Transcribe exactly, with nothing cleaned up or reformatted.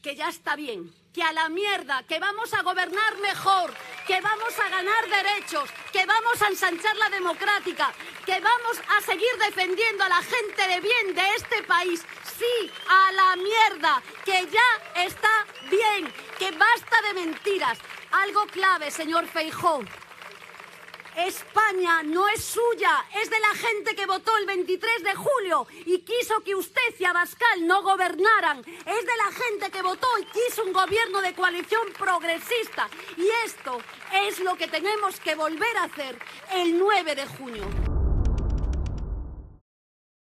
que ya está bien, que a la mierda, que vamos a gobernar mejor, que vamos a ganar derechos, que vamos a ensanchar la democrática, que vamos a seguir defendiendo a la gente de bien de este país. Sí, a la mierda, que ya está bien, que basta de mentiras. Algo clave, señor Feijóo. España no es suya, es de la gente que votó el veintitrés de julio y quiso que usted y Abascal no gobernaran. Es de la gente que votó y quiso un gobierno de coalición progresista. Y esto es lo que tenemos que volver a hacer el nueve de junio.